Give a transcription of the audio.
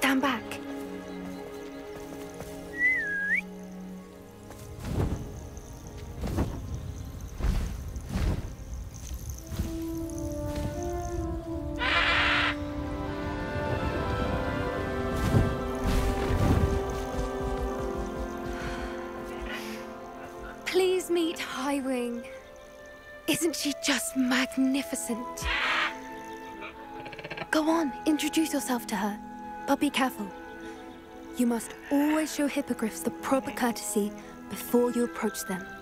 Stand back. Please meet Highwing. Isn't she just magnificent? Go on, introduce yourself to her. But be careful. You must always show hippogriffs the proper courtesy before you approach them.